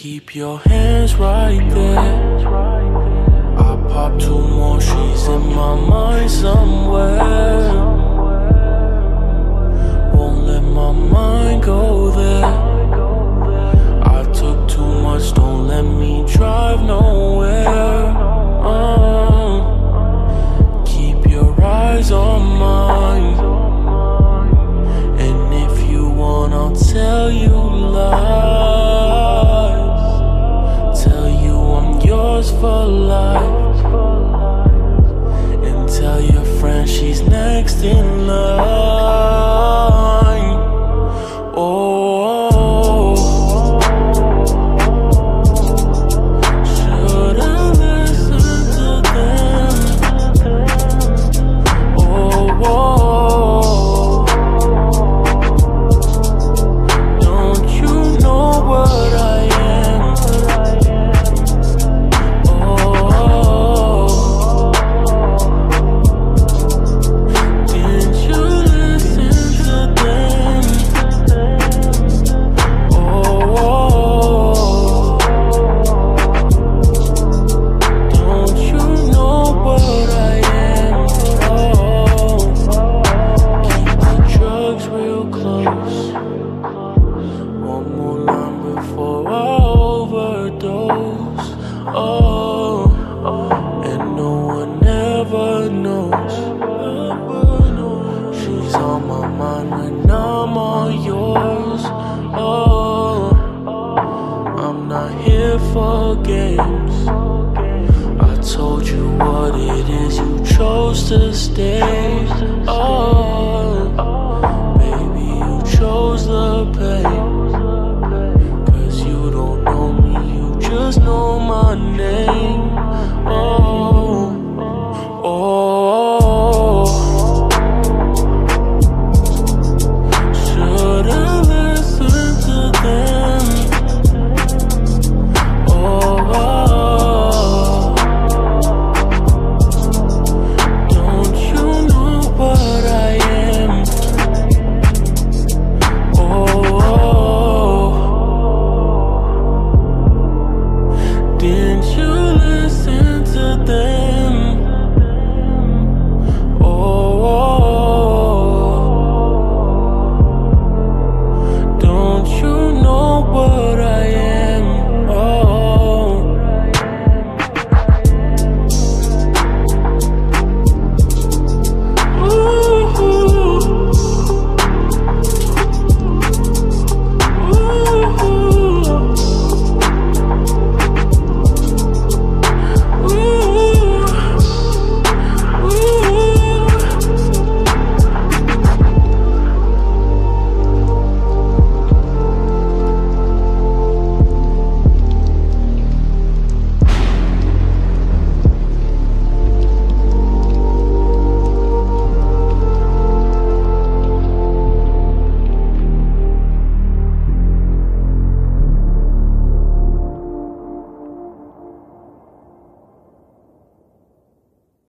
Keep your hands right there. I pop 2 more, she's in my mind somewhere. Won't let my mind go there. I took too much, don't let me drive nowhere. Keep your eyes on mine, and if you want, I'll tell you lies. Tell you I'm yours for life, and tell your friend she's next in line. Oh, should I listen to them? Oh, don't you know what I am? Oh, didn't you listen to them? Oh, don't you know what I am? Oh, keep the drugs real close. One more line before I overdose. Oh, and no one ever knows. She's on my mind when I'm all yours. Oh, I'm not here for games. I told you what it is, you chose to stay. Oh,